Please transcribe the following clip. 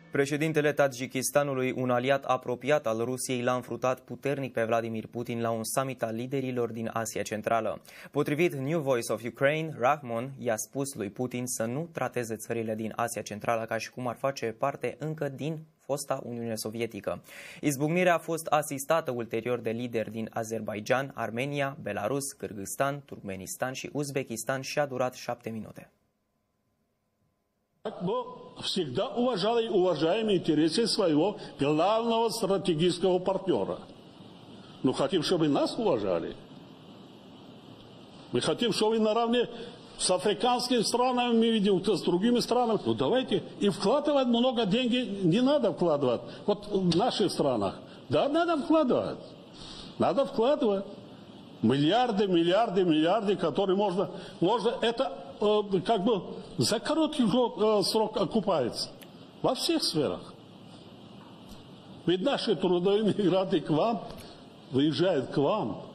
Președintele Tadjikistanului, un aliat apropiat al Rusiei, l-a înfruntat puternic pe Vladimir Putin la un summit al liderilor din Asia Centrală. Potrivit New Voice of Ukraine, Rahmon i-a spus lui Putin să nu trateze țările din Asia Centrală ca și cum ar face parte încă din fosta Uniune Sovietică. Izbucnirea a fost asistată ulterior de lideri din Azerbaidjan, Armenia, Belarus, Kârgâzstan, Turkmenistan și Uzbekistan și a durat 7 minute. Мы всегда уважаем интересы своего главного стратегического партнера. Но хотим, чтобы нас уважали. Мы хотим, чтобы наравне с африканскими странами, мы видим, с другими странами. Ну давайте и вкладывать много денег не надо вкладывать. Вот в наших странах. Да, надо вкладывать. Надо вкладывать. Миллиарды, которые можно это как бы за короткий срок окупается. Во всех сферах. Ведь наши трудовые мигранты к вам, выезжают к вам.